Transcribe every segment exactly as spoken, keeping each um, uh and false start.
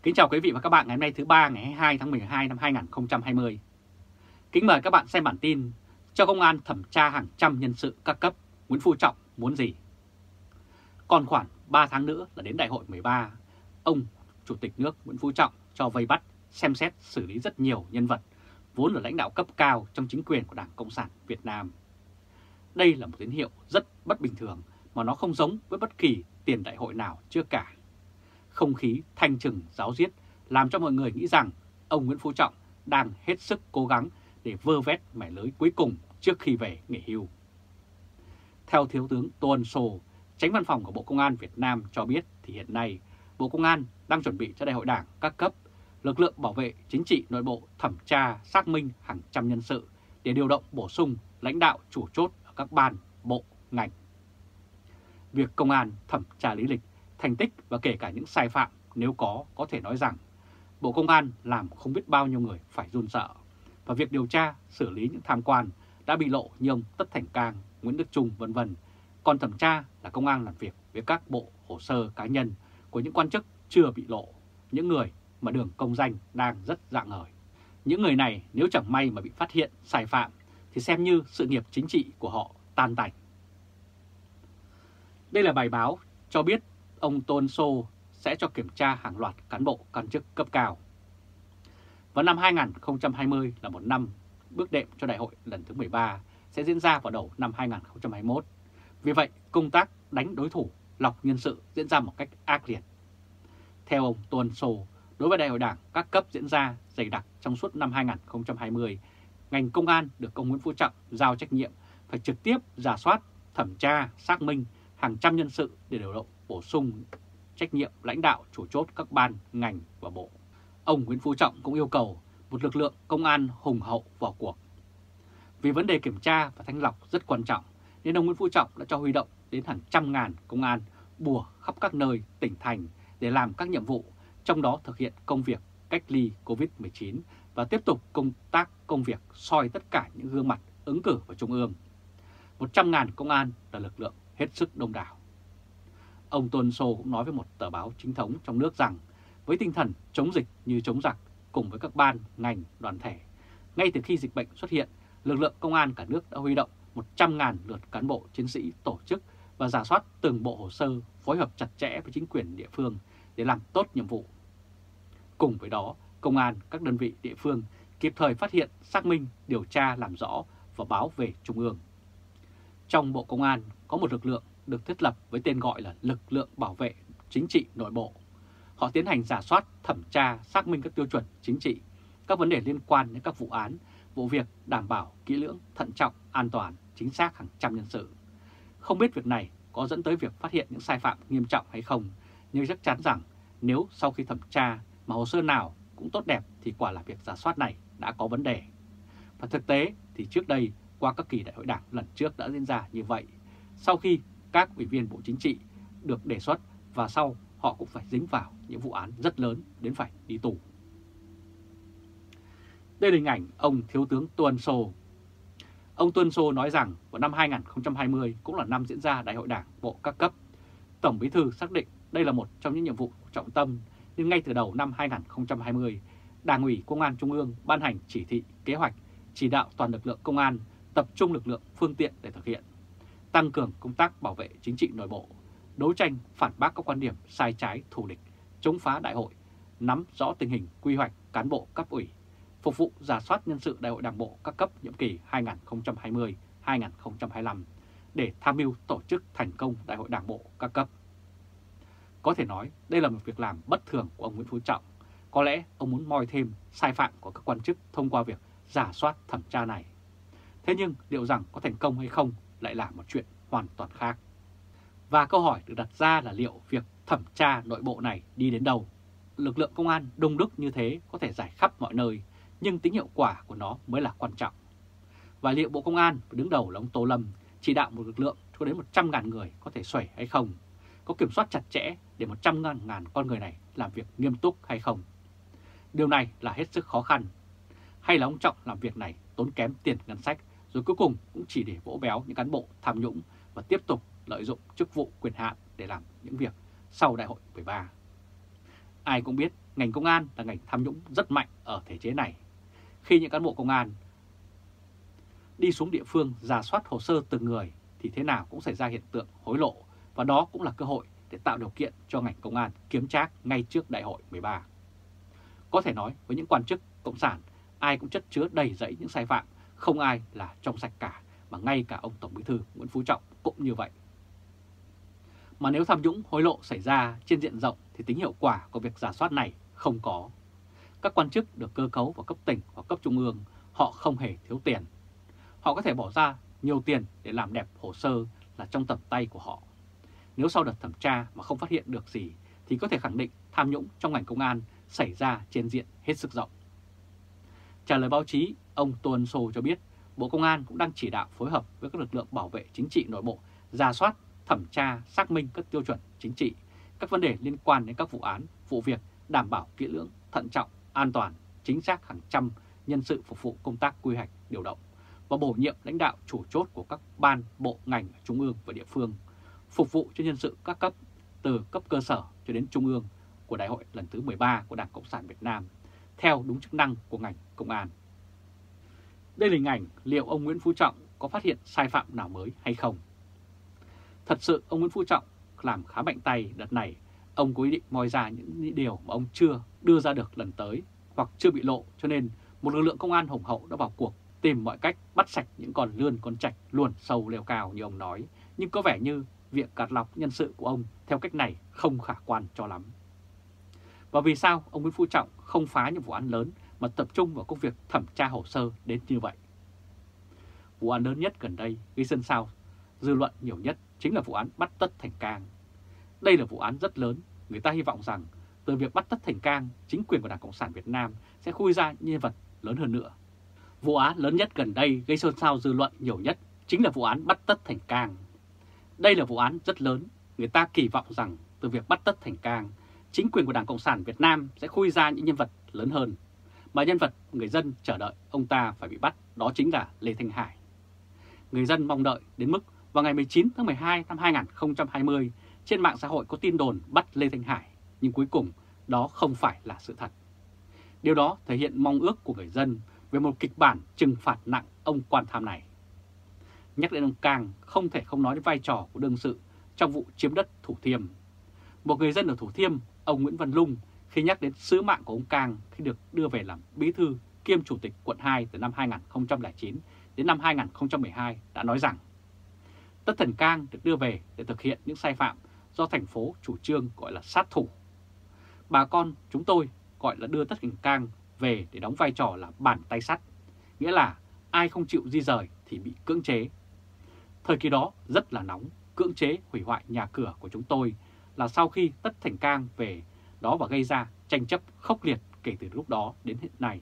Kính chào quý vị và các bạn ngày hôm nay thứ ba ngày hai mươi hai tháng mười hai năm hai nghìn không trăm hai mươi. Kính mời các bạn xem bản tin cho công an thẩm tra hàng trăm nhân sự các cấp, Nguyễn Phú Trọng muốn gì? Còn khoảng ba tháng nữa là đến đại hội mười ba, ông Chủ tịch nước Nguyễn Phú Trọng cho vây bắt, xem xét xử lý rất nhiều nhân vật vốn là lãnh đạo cấp cao trong chính quyền của Đảng Cộng sản Việt Nam. Đây là một tín hiệu rất bất bình thường mà nó không giống với bất kỳ tiền đại hội nào trước cả. Không khí thanh trừng ráo riết làm cho mọi người nghĩ rằng ông Nguyễn Phú Trọng đang hết sức cố gắng để vơ vét mẻ lưới cuối cùng trước khi về nghỉ hưu. Theo Thiếu tướng Tô Ân Sô, Chánh Văn phòng của Bộ Công an Việt Nam cho biết thì hiện nay Bộ Công an đang chuẩn bị cho Đại hội Đảng các cấp, lực lượng bảo vệ chính trị nội bộ thẩm tra xác minh hàng trăm nhân sự để điều động bổ sung lãnh đạo chủ chốt ở các ban, bộ, ngành. Việc công an thẩm tra lý lịch, thành tích và kể cả những sai phạm nếu có, có thể nói rằng Bộ Công an làm không biết bao nhiêu người phải run sợ, và việc điều tra, xử lý những tham quan đã bị lộ như ông Tất Thành Cang, Nguyễn Đức Chung vân vân. Còn thẩm tra là công an làm việc với các bộ hồ sơ cá nhân của những quan chức chưa bị lộ, những người mà đường công danh đang rất rạng ngời. Những người này nếu chẳng may mà bị phát hiện sai phạm thì xem như sự nghiệp chính trị của họ tan tành. Đây là bài báo cho biết ông Tô Ân Sô sẽ cho kiểm tra hàng loạt cán bộ quan chức cấp cao. Và năm hai nghìn không trăm hai mươi là một năm bước đệm cho đại hội lần thứ mười ba sẽ diễn ra vào đầu năm hai nghìn không trăm hai mươi mốt. Vì vậy, công tác đánh đối thủ, lọc nhân sự diễn ra một cách ác liệt. Theo ông Tô Ân Sô, đối với đại hội đảng các cấp diễn ra dày đặc trong suốt năm hai nghìn không trăm hai mươi, ngành công an được ông Nguyễn Phú Trọng giao trách nhiệm phải trực tiếp rà soát, thẩm tra, xác minh hàng trăm nhân sự để điều động bổ sung trách nhiệm lãnh đạo chủ chốt các ban, ngành và bộ. Ông Nguyễn Phú Trọng cũng yêu cầu một lực lượng công an hùng hậu vào cuộc. Vì vấn đề kiểm tra và thanh lọc rất quan trọng, nên ông Nguyễn Phú Trọng đã cho huy động đến hàng trăm ngàn công an bùa khắp các nơi, tỉnh thành để làm các nhiệm vụ, trong đó thực hiện công việc cách ly Covid mười chín và tiếp tục công tác công việc soi tất cả những gương mặt ứng cử vào Trung ương. một trăm ngàn công an là lực lượng hết sức đông đảo. Ông Tô Ân Sô cũng nói với một tờ báo chính thống trong nước rằng với tinh thần chống dịch như chống giặc cùng với các ban, ngành, đoàn thể, ngay từ khi dịch bệnh xuất hiện, lực lượng công an cả nước đã huy động một trăm ngàn lượt cán bộ chiến sĩ tổ chức và rà soát từng bộ hồ sơ, phối hợp chặt chẽ với chính quyền địa phương để làm tốt nhiệm vụ. Cùng với đó, công an các đơn vị địa phương kịp thời phát hiện, xác minh, điều tra, làm rõ và báo về Trung ương. Trong Bộ Công an có một lực lượng được thiết lập với tên gọi là lực lượng bảo vệ chính trị nội bộ. Họ tiến hành rà soát, thẩm tra, xác minh các tiêu chuẩn chính trị, các vấn đề liên quan đến các vụ án, vụ việc, đảm bảo kỹ lưỡng, thận trọng, an toàn, chính xác hàng trăm nhân sự. Không biết việc này có dẫn tới việc phát hiện những sai phạm nghiêm trọng hay không, nhưng chắc chắn rằng nếu sau khi thẩm tra mà hồ sơ nào cũng tốt đẹp thì quả là việc rà soát này đã có vấn đề. Và thực tế thì trước đây qua các kỳ đại hội đảng lần trước đã diễn ra như vậy. Sau khi các ủy viên Bộ Chính trị được đề xuất và sau họ cũng phải dính vào những vụ án rất lớn đến phải đi tù. Đây là hình ảnh ông Thiếu tướng Tô Ân Sô. Ông Tô Ân Sô nói rằng vào năm hai nghìn không trăm hai mươi cũng là năm diễn ra Đại hội Đảng bộ các cấp. Tổng Bí thư xác định đây là một trong những nhiệm vụ trọng tâm, nhưng ngay từ đầu năm hai nghìn không trăm hai mươi, Đảng ủy Công an Trung ương ban hành chỉ thị, kế hoạch, chỉ đạo toàn lực lượng công an tập trung lực lượng, phương tiện để thực hiện, tăng cường công tác bảo vệ chính trị nội bộ, đấu tranh phản bác các quan điểm sai trái thù địch, chống phá đại hội, nắm rõ tình hình quy hoạch cán bộ cấp ủy, phục vụ rà soát nhân sự Đại hội Đảng bộ các cấp nhiệm kỳ hai nghìn không trăm hai mươi đến hai nghìn không trăm hai mươi lăm để tham mưu tổ chức thành công Đại hội Đảng bộ các cấp. Có thể nói đây là một việc làm bất thường của ông Nguyễn Phú Trọng. Có lẽ ông muốn moi thêm sai phạm của các quan chức thông qua việc rà soát thẩm tra này. Thế nhưng liệu rằng có thành công hay không lại là một chuyện hoàn toàn khác. Và câu hỏi được đặt ra là liệu việc thẩm tra nội bộ này đi đến đâu? Lực lượng công an đông đúc như thế có thể giải khắp mọi nơi, nhưng tính hiệu quả của nó mới là quan trọng. Và liệu Bộ Công an đứng đầu là ông Tô Lâm chỉ đạo một lực lượng có đến một trăm ngàn người có thể xuể hay không? Có kiểm soát chặt chẽ để một trăm ngàn con người này làm việc nghiêm túc hay không? Điều này là hết sức khó khăn. Hay là ông Trọng làm việc này tốn kém tiền ngân sách, rồi cuối cùng cũng chỉ để vỗ béo những cán bộ tham nhũng và tiếp tục lợi dụng chức vụ quyền hạn để làm những việc sau Đại hội mười ba. Ai cũng biết ngành công an là ngành tham nhũng rất mạnh ở thể chế này. Khi những cán bộ công an đi xuống địa phương rà soát hồ sơ từng người thì thế nào cũng xảy ra hiện tượng hối lộ, và đó cũng là cơ hội để tạo điều kiện cho ngành công an kiếm trác ngay trước Đại hội mười ba. Có thể nói với những quan chức cộng sản, ai cũng chất chứa đầy dẫy những sai phạm, không ai là trong sạch cả, mà ngay cả ông Tổng Bí thư Nguyễn Phú Trọng cũng như vậy. Mà nếu tham nhũng hối lộ xảy ra trên diện rộng thì tính hiệu quả của việc rà soát này không có. Các quan chức được cơ cấu vào cấp tỉnh hoặc cấp trung ương, họ không hề thiếu tiền. Họ có thể bỏ ra nhiều tiền để làm đẹp hồ sơ là trong tầm tay của họ. Nếu sau đợt thẩm tra mà không phát hiện được gì thì có thể khẳng định tham nhũng trong ngành công an xảy ra trên diện hết sức rộng. Trả lời báo chí, ông Tô Ân Sô cho biết Bộ Công an cũng đang chỉ đạo phối hợp với các lực lượng bảo vệ chính trị nội bộ, rà soát, thẩm tra, xác minh các tiêu chuẩn chính trị, các vấn đề liên quan đến các vụ án, vụ việc, đảm bảo kỹ lưỡng, thận trọng, an toàn, chính xác hàng trăm nhân sự phục vụ công tác quy hoạch, điều động và bổ nhiệm lãnh đạo chủ chốt của các ban, bộ, ngành ở trung ương và địa phương, phục vụ cho nhân sự các cấp từ cấp cơ sở cho đến trung ương của Đại hội lần thứ mười ba của Đảng Cộng sản Việt Nam, theo đúng chức năng của ngành công an. Đây là hình ảnh liệu ông Nguyễn Phú Trọng có phát hiện sai phạm nào mới hay không? Thật sự ông Nguyễn Phú Trọng làm khá mạnh tay đợt này, ông có ý định moi ra những điều mà ông chưa đưa ra được lần tới hoặc chưa bị lộ, cho nên một lực lượng công an hùng hậu đã vào cuộc tìm mọi cách bắt sạch những con lươn con trạch luồn sâu leo cao như ông nói, nhưng có vẻ như việc gạt lọc nhân sự của ông theo cách này không khả quan cho lắm. Và vì sao ông Nguyễn Phú Trọng không phá những vụ án lớn mà tập trung vào công việc thẩm tra hồ sơ đến như vậy? Vụ án lớn nhất gần đây gây xôn xao dư luận nhiều nhất chính là vụ án bắt Tất Thành Cang. Đây là vụ án rất lớn, người ta hy vọng rằng từ việc bắt Tất Thành Cang, chính quyền của Đảng Cộng sản Việt Nam sẽ khui ra những nhân vật lớn hơn nữa. Vụ án lớn nhất gần đây gây xôn xao dư luận nhiều nhất chính là vụ án bắt Tất Thành Cang. Đây là vụ án rất lớn, người ta kỳ vọng rằng từ việc bắt Tất Thành Cang, chính quyền của Đảng Cộng sản Việt Nam sẽ khui ra những nhân vật lớn hơn, mà nhân vật người dân chờ đợi ông ta phải bị bắt đó chính là Lê Thanh Hải. Người dân mong đợi đến mức vào ngày mười chín tháng mười hai năm hai nghìn không trăm hai mươi, trên mạng xã hội có tin đồn bắt Lê Thanh Hải, nhưng cuối cùng đó không phải là sự thật. Điều đó thể hiện mong ước của người dân về một kịch bản trừng phạt nặng ông quan tham này. Nhắc đến ông Cang, không thể không nói đến vai trò của đương sự trong vụ chiếm đất Thủ Thiêm. Một người dân ở Thủ Thiêm, ông Nguyễn Văn Lung, khi nhắc đến sứ mạng của ông Cang khi được đưa về làm bí thư kiêm chủ tịch quận hai từ năm hai nghìn không trăm lẻ chín đến năm hai nghìn không trăm mười hai đã nói rằng Tất Thành Cang được đưa về để thực hiện những sai phạm do thành phố chủ trương gọi là sát thủ. Bà con chúng tôi gọi là đưa Tất Thành Cang về để đóng vai trò là bàn tay sắt, nghĩa là ai không chịu di rời thì bị cưỡng chế. Thời kỳ đó rất là nóng, cưỡng chế hủy hoại nhà cửa của chúng tôi là sau khi Tất Thành Cang về đó và gây ra tranh chấp khốc liệt kể từ lúc đó đến hiện nay.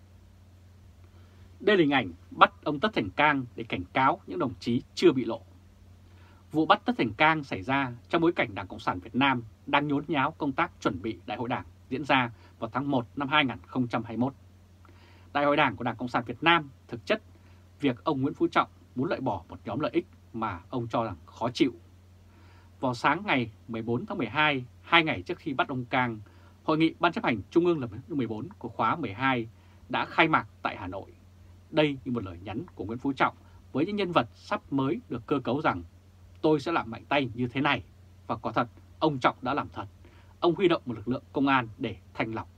Đây là hình ảnh bắt ông Tất Thành Cang để cảnh cáo những đồng chí chưa bị lộ. Vụ bắt Tất Thành Cang xảy ra trong bối cảnh Đảng Cộng sản Việt Nam đang nhốn nháo công tác chuẩn bị Đại hội Đảng diễn ra vào tháng một năm hai nghìn không trăm hai mươi mốt. Đại hội Đảng của Đảng Cộng sản Việt Nam thực chất việc ông Nguyễn Phú Trọng muốn loại bỏ một nhóm lợi ích mà ông cho rằng khó chịu. Vào sáng ngày mười bốn tháng mười hai, hai ngày trước khi bắt ông Cang, Hội nghị Ban chấp hành Trung ương lần thứ mười bốn của khóa mười hai đã khai mạc tại Hà Nội. Đây như một lời nhắn của Nguyễn Phú Trọng với những nhân vật sắp mới được cơ cấu rằng tôi sẽ làm mạnh tay như thế này. Và quả thật, ông Trọng đã làm thật. Ông huy động một lực lượng công an để thanh lọc.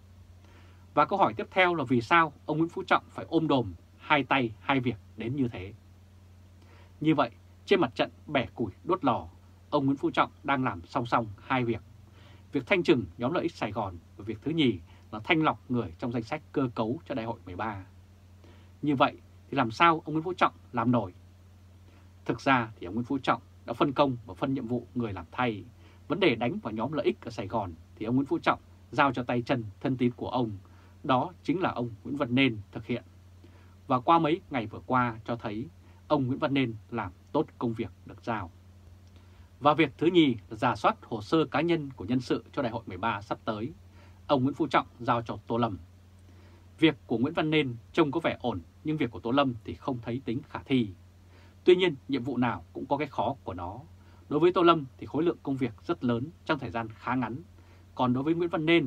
Và câu hỏi tiếp theo là vì sao ông Nguyễn Phú Trọng phải ôm đồm hai tay hai việc đến như thế? Như vậy, trên mặt trận bẻ củi đốt lò, ông Nguyễn Phú Trọng đang làm song song hai việc. Việc thanh trừng nhóm lợi ích Sài Gòn và việc thứ nhì là thanh lọc người trong danh sách cơ cấu cho Đại hội mười ba. Như vậy thì làm sao ông Nguyễn Phú Trọng làm nổi? Thực ra thì ông Nguyễn Phú Trọng đã phân công và phân nhiệm vụ người làm thay. Vấn đề đánh vào nhóm lợi ích ở Sài Gòn thì ông Nguyễn Phú Trọng giao cho tay chân thân tín của ông, đó chính là ông Nguyễn Văn Nên thực hiện. Và qua mấy ngày vừa qua cho thấy ông Nguyễn Văn Nên làm tốt công việc được giao. Và việc thứ nhì là rà soát hồ sơ cá nhân của nhân sự cho Đại hội mười ba sắp tới. Ông Nguyễn Phú Trọng giao cho Tô Lâm. Việc của Nguyễn Văn Nên trông có vẻ ổn, nhưng việc của Tô Lâm thì không thấy tính khả thi. Tuy nhiên, nhiệm vụ nào cũng có cái khó của nó. Đối với Tô Lâm thì khối lượng công việc rất lớn trong thời gian khá ngắn. Còn đối với Nguyễn Văn Nên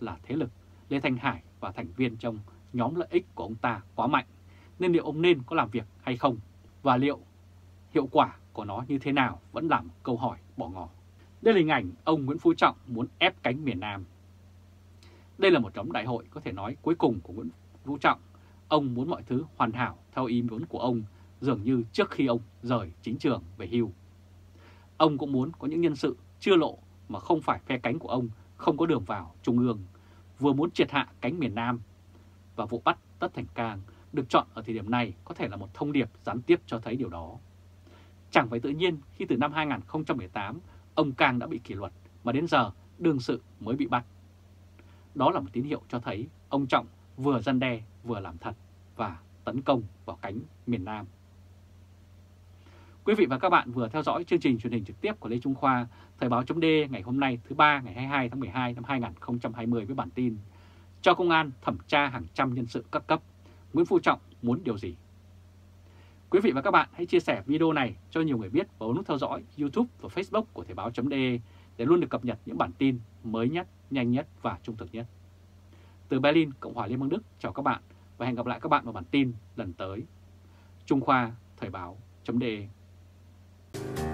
là thế lực Lê Thanh Hải và thành viên trong nhóm lợi ích của ông ta quá mạnh, nên liệu ông nên có làm việc hay không, và liệu hiệu quả của nó như thế nào vẫn là một câu hỏi bỏ ngỏ. Đây là hình ảnh ông Nguyễn Phú Trọng muốn ép cánh miền Nam. Đây là một trong đại hội có thể nói cuối cùng của Nguyễn Phú Trọng. Ông muốn mọi thứ hoàn hảo theo ý muốn của ông, dường như trước khi ông rời chính trường về hưu. Ông cũng muốn có những nhân sự chưa lộ mà không phải phe cánh của ông không có đường vào Trung ương, vừa muốn triệt hạ cánh miền Nam. Và vụ bắt Tất Thành Cang được chọn ở thời điểm này có thể là một thông điệp gián tiếp cho thấy điều đó. Chẳng phải tự nhiên khi từ năm hai nghìn không trăm mười tám ông Cang đã bị kỷ luật mà đến giờ đương sự mới bị bắt. Đó là một tín hiệu cho thấy ông Trọng vừa răn đe vừa làm thật và tấn công vào cánh miền Nam. Quý vị và các bạn vừa theo dõi chương trình truyền hình trực tiếp của Lê Trung Khoa, Thời báo chấm D ngày hôm nay thứ ba ngày hai mươi hai tháng mười hai năm hai nghìn không trăm hai mươi với bản tin cho công an thẩm tra hàng trăm nhân sự các cấp, Nguyễn Phú Trọng muốn điều gì? Quý vị và các bạn hãy chia sẻ video này cho nhiều người biết và bấm nút theo dõi YouTube và Facebook của Thời báo chấm D để luôn được cập nhật những bản tin mới nhất, nhanh nhất và trung thực nhất. Từ Berlin, Cộng hòa Liên bang Đức, chào các bạn và hẹn gặp lại các bạn vào bản tin lần tới. Trung Khoa, Thời báo chấm D.